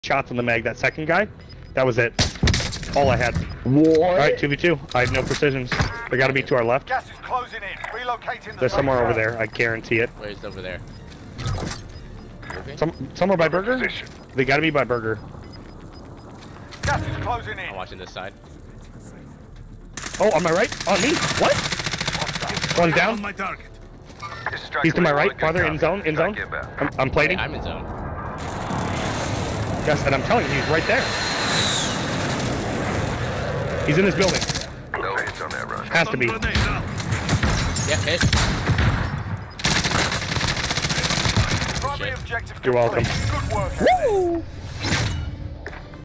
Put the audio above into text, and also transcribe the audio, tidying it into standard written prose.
shots on the mag. That second guy, that was it. All I had. What? Alright, 2v2. I have no precisions. They gotta be to our left. Gas is closing in. Relocating the They're somewhere over there. I guarantee it. Where's over there? Okay. Somewhere by Burger? They gotta be by Burger. Gas is closing in. I'm watching this side. Oh, on my right? On me? What? One down. On my target. He's to my right. Farther in zone. In zone. I'm plating. Okay, I'm in zone. Yes, and I'm telling you, he's right there. He's in this building. No hits on that run. Has to be. Grenade out. Yeah, hit. Primary objective You're welcome. complete. Good work. Woo!